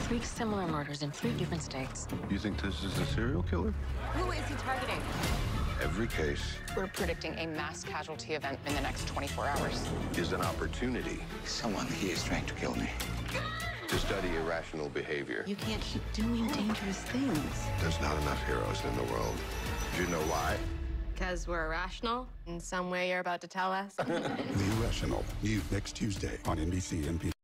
3 similar murders in 3 different states. You think this is a serial killer? Who is he targeting? Every case We're predicting a mass casualty event in the next 24 hours. is an opportunity Someone here is trying to kill me. to study irrational behavior. You can't keep doing dangerous things. There's not enough heroes in the world. Do you know why? Because we're irrational? In some way you're about to tell us? The Irrational. New next Tuesday on NBC